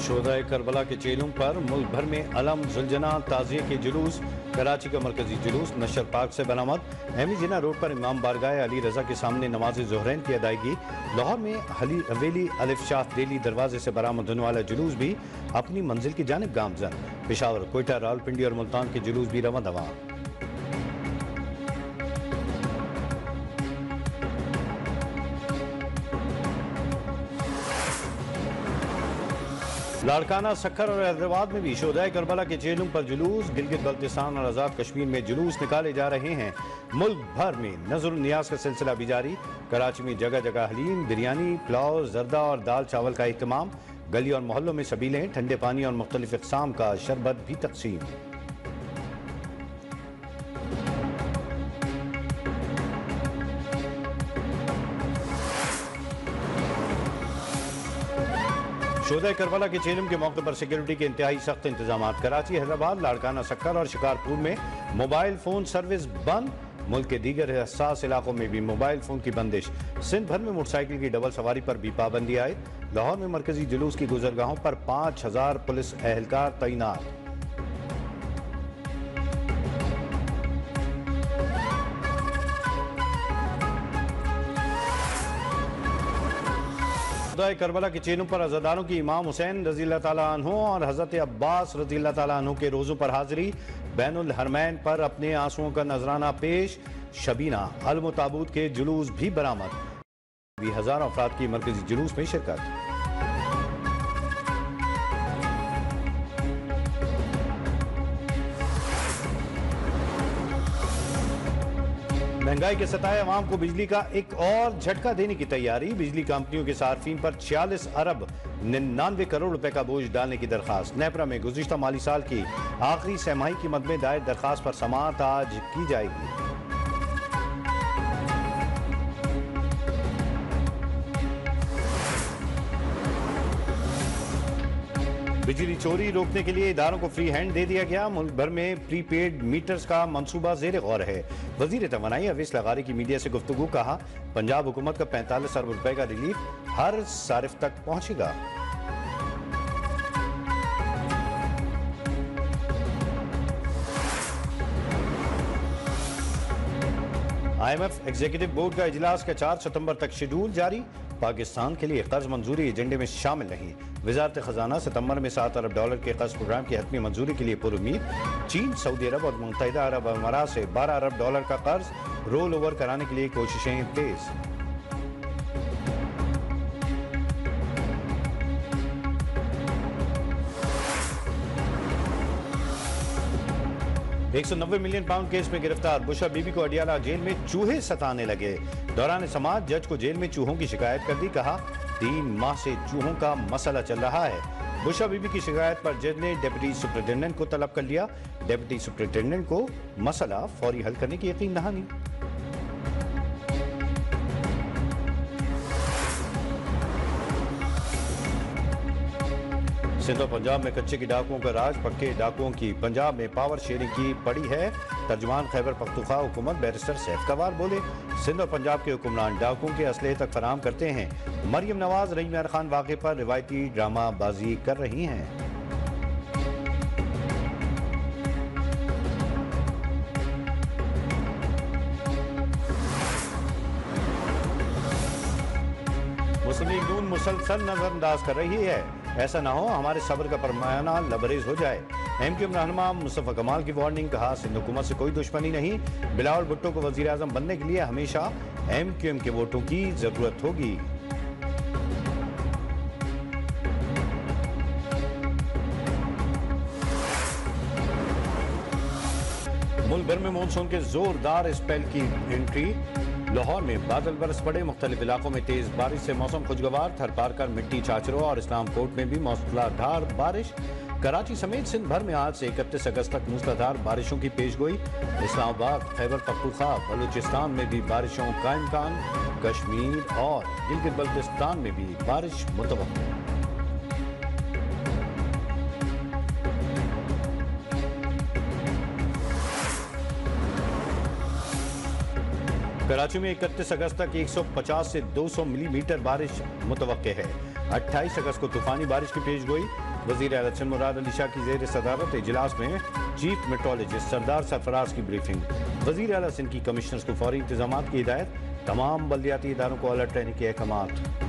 शोहदाए Karbala के चेलों पर मुल्क भर में अलम जुलजना ताज़िये के जुलूस। कराची का मरकजी जुलूस नशर पार्क से बरामद। अहमी जिना रोड पर इमाम बारगाह अली रजा के सामने नमाज ज़ोहरैन की अदायगी। लाहौर में हवेली अलिफ शाह डेली दरवाजे से बरामद होने वाला जुलूस भी अपनी मंजिल की जानिब गामजन। पेशावर, कोयटा, रावलपिंडी और मुल्तान के जुलूस भी रवा दवा। लाड़काना, सक्खर और हैदराबाद में भी शोहदाए करबला के चेलों पर जुलूस। गिलगित बल्तिस्तान और आज़ाद कश्मीर में जुलूस निकाले जा रहे हैं। मुल्क भर में नज़र नियाज का सिलसिला भी जारी। कराची में जगह जगह हलीम, बिरयानी, पुलाव, जर्दा और दाल चावल का इहतमाम। गली और मोहल्लों में सबीलें, ठंडे पानी और मुख्तलिफ इक़साम का शरबत भी तकसीम। शोहदाए करबला के चेलम के मौके पर सिक्योरिटी के इंतहाई सख्त इंतजाम। कराची, हैदराबाद, लाड़काना, सक्कर और शिकारपुर में मोबाइल फोन सर्विस बंद। मुल्क के दीगर हसास इलाकों में भी मोबाइल फोन की बंदिश। सिंध भर में मोटरसाइकिल की डबल सवारी पर भी पाबंदी आए। लाहौर में मरकजी जुलूस की गुजरगाहों पर 5000 पुलिस एहलकार तैनात। शोहदाए करबला के चेलों पर अज़ादारों की इमाम हुसैन रज़ी अल्लाह ताला अन्हु और हज़रत अब्बास रज़ी अल्लाह ताला अन्हु के रोज़ों पर हाजिरी। बैनुल हरमैन पर अपने आंसुओं का नजराना पेश। शबीना अलम ताबूत के जुलूस भी बरामद। भी हजारों अफराद की मरकजी जुलूस में शिरकत। महंगाई के सताए अवाम को बिजली का एक और झटका देने की तैयारी। बिजली कंपनियों के सार्फिन पर 46 अरब 99 करोड़ रुपए का बोझ डालने की दरखास्त। नेपरा में गुज़िश्ता माली साल की आखिरी सहमाही की मद में दायर दरखास्त पर समाअत आज की जाएगी। बिजली चोरी रोकने के लिए इदारों को फ्री हैंड दे दिया गया। मुल्क भर में प्रीपेड मीटर्स का मंसूबा ज़ेर गौर है। वज़ीर तवानाई अवीस लगारी की मीडिया से गुफ्तगू। कहा, पंजाब हुकूमत का 45 अरब रुपए का रिलीफ हर सारिफ तक पहुंचेगा। IMF एग्जीक्यूटिव बोर्ड का इजलास का 4 सितंबर तक शेड्यूल जारी। पाकिस्तान के लिए कर्ज मंजूरी एजेंडे में शामिल नहीं। वजारत खजाना सितंबर में $7 अरब के कर्ज प्रोग्राम की हतमी मंजूरी के लिए पुरुमीद। चीन, सऊदी अरब और मुत्तहिदा अरब अमारात से $12 अरब का कर्ज रोल ओवर कराने के लिए कोशिशें तेज। £190 मिलियन केस में गिरफ्तार बुशा बीबी को अडियाला जेल में चूहे सताने लगे। दौरान समाज जज को जेल में चूहों की शिकायत कर दी। कहा, 3 माह से चूहों का मसला चल रहा है। बुशा बीबी की शिकायत पर जज ने डिप्टी सुपरिटेंडेंट को तलब कर लिया। डिप्टी सुपरिटेंडेंट को मसला फौरी हल करने की यकीन दहानी। सिंध और पंजाब में कच्चे की डाकुओं का राज, पक्के डाकुओं की पंजाब में पावर शेयरिंग की पड़ी है। तर्जुमान खैबर पख्तूनख्वा हुकूमत बैरिस्टर सैफ कवार बोले, सिंध और पंजाब के हुक्मरान डाकुओं के असलहे तक फराहम करते हैं। मरियम नवाज रहीम यार खान वाक़े पर रिवायती ड्रामा बाजी कर रही हैं। मुस्लिम लीग नून मुसलसल नजरअंदाज कर रही है। ऐसा ना हो हमारे सब्र का पैमाना लबरेज हो जाए। MQM रहनुमा मुस्तफा कमाल की वार्निंग। कहा, सिंध हुकूमत से कोई दुश्मनी नहीं। बिलावल भुट्टो को वजीर आजम बनने के लिए हमेशा MQM के वोटों की जरूरत होगी। मुल्क भर में मानसून के जोरदार स्पेल की एंट्री। लाहौर में बादल बरस पड़े। मुख्तलिफ इलाकों में तेज बारिश से मौसम खुशगवार। थरपारकर, मिट्टी, चाचरो और इस्लाम कोट में भी मूसलाधार बारिश। कराची समेत सिंध भर में आज से 31 अगस्त तक मूसलाधार बारिशों की पेशगोई। इस्लामाबाद, खैबर पख्तूनख्वा, बलूचिस्तान में भी बारिशों का इम्कान। कश्मीर और गिलगित बल्तिस्तान में भी बारिश मुतवक्किल। कराची में 31 अगस्त तक 150 से 200 मिलीमीटर बारिश मुतवक्के है। 28 अगस्त को तूफानी बारिश की पेश गोई। वजीर आला चंद मुराद अली शाह की जेर सदारत इजलास में चीफ मेट्रोलॉजिस्ट सरदार सरफराज की ब्रीफिंग। वजीर आला सिंध की कमिश्नर्स को फौरी इंतजाम की हिदायत। तमाम बल्दियाती इदारों को अलर्ट रहने के अहकाम।